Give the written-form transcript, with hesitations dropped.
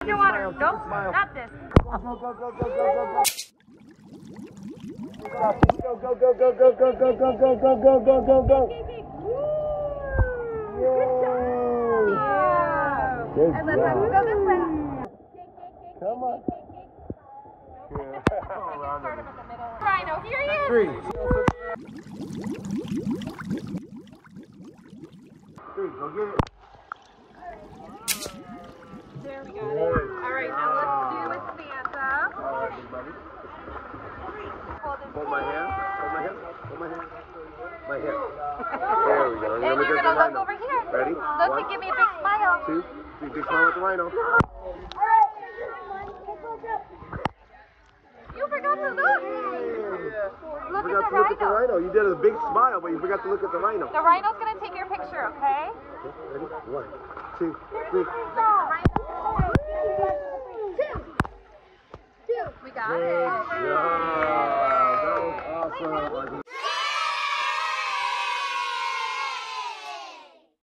Your water. Nope, not this. Go, go, go, go, go, go, go. Go, go, go, go, go, go, go, go, go, go, go, go, go, go. Good And let's go this way. Come on. Start him in the middle. Rhino, here he is. 3. 3, go get it. There we got it. All right, now let's do with Samantha. All right, big buddy. Hold my hand. Hold my hand. Hold my hand. My hand. There we go. And you're going to look over here. Ready? Look 1, and give me a big smile. 2, 3. Big smile at the rhino. You forgot to look. Look You at forgot to look at the the rhino. rhino. You did a big smile, but you forgot to look at the rhino. The rhino's going to take your picture, okay? Ready? 1, 2, 3. We got it. Good job.